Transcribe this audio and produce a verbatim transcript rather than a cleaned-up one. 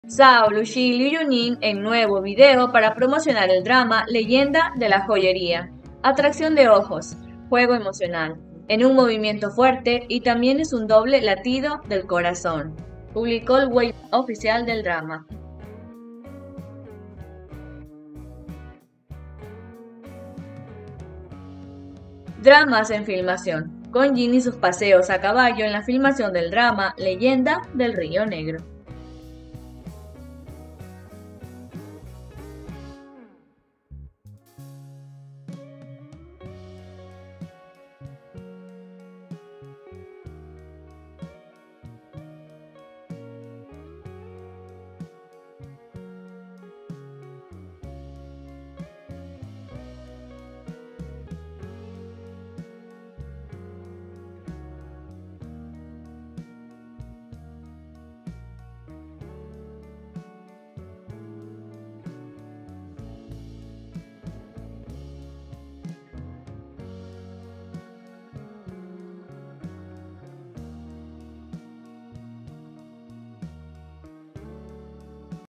Zhao, Luxi y Liu Yunin en nuevo video para promocionar el drama Leyenda de la joyería. Atracción de ojos, juego emocional, en un movimiento fuerte y también es un doble latido del corazón. Publicó el web oficial del drama. Dramas en filmación. Con Jin y sus paseos a caballo en la filmación del drama Leyenda del Río Negro.